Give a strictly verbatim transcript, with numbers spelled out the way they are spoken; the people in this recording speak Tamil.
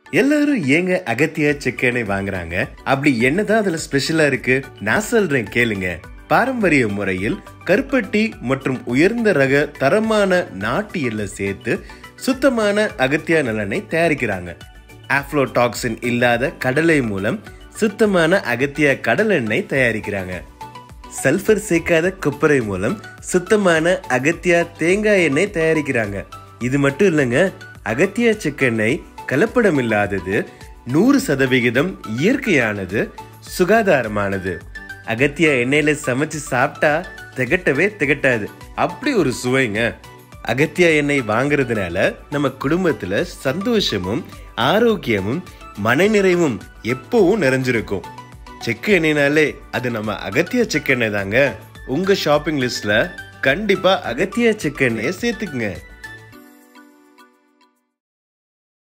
எல்லாரும் ஏங்க அகத்தியா செக்கெண்ணை வாங்குறாங்க? அப்படி என்னதான் அதுல ஸ்பெஷலா இருக்கு? நான் சொல்றேன் கேளுங்க. பாரம்பரிய முறையில் கருப்பட்டி மற்றும் உயர்ந்த ரக தரமான நாட்டு எள்ளை சேர்த்து சுத்தமான அகத்தியா நல்லெண்ணெய் தயாரிக்கிறாங்க. ஆஃப்லோடாக்சின் இல்லாத கடலை மூலம் சுத்தமான அகத்தியா கடலெண்ணெய் தயாரிக்கிறாங்க. சல்பர் சேர்க்காத கொப்பரை மூலம் சுத்தமான அகத்தியா தேங்காய் எண்ணெய் தயாரிக்கிறாங்க. இது மட்டும் இல்லைங்க, அகத்தியா செக்கெண்ணெய் கலப்படம் இல்லாதது, நூறு சதவிகிதம் இயற்கையானது, சுகாதாரமானது. அகத்தியா எண்ணெயில சமைச்சு சாப்பிட்டா திகட்டவே திகட்டாது, அப்படி ஒரு சுவைங்க. அகத்தியா எண்ணெய் வாங்குறதுனால நம்ம குடும்பத்துல சந்தோஷமும் ஆரோக்கியமும் மனநிறைவும் எப்பவும் நிறைஞ்சிருக்கும். செக்கு எண்ணெய்னாலே அது நம்ம அகத்தியா செக்கு எண்ணெய் தாங்க. உங்க ஷாப்பிங் லிஸ்ட்ல கண்டிப்பா அகத்தியா செக்கு எண்ணெயை சேர்த்துக்குங்க.